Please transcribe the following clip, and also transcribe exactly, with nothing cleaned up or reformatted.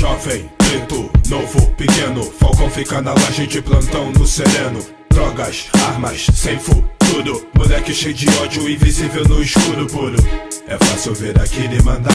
Jovem, preto, novo, pequeno, Falcão fica na laje de plantão no sereno. Drogas, armas, sem futuro, moleque cheio de ódio, invisível no escuro puro. É fácil ver aquele mandar